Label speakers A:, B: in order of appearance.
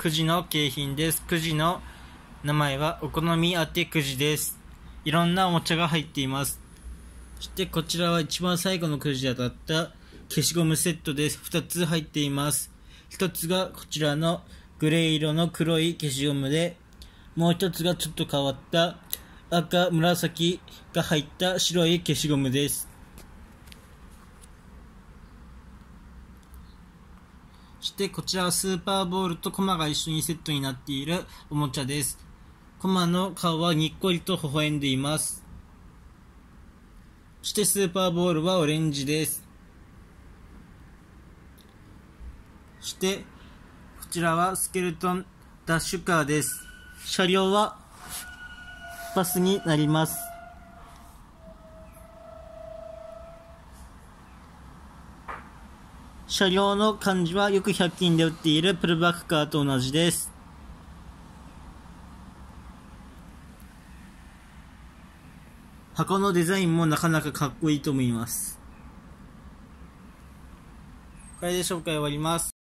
A: くじの景品です。くじの名前はお好み当てくじです。いろんなおもちゃが入っています。そしてこちらは一番最後のくじで当たった消しゴムセットです。2つ入っています。1つがこちらのグレー色の黒い消しゴムで、もう1つがちょっと変わった赤、紫が入った白い消しゴムです。そしてこちらはスーパーボールとコマが一緒にセットになっているおもちゃです。コマの顔はにっこりと微笑んでいます。そしてスーパーボールはオレンジです。そしてこちらはスケルトンダッシュカーです。車両はバスになります。車両の漢字はよく100均で売っているプルバックカーと同じです。箱のデザインもなかなかかっこいいと思います。これで紹介終わります。